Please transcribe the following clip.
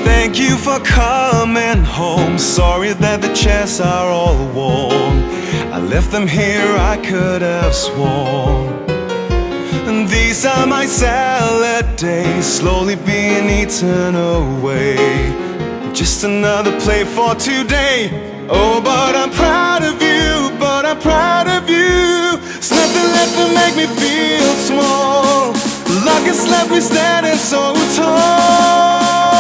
Thank you for coming home. Sorry that the chairs are all worn. I left them here, I could have sworn. And these are my salad days, slowly being eaten away. Just another play for today. Oh, but I'm proud of you, but I'm proud of you. There's nothing left to make me feel small. Luck has left me standing so tall.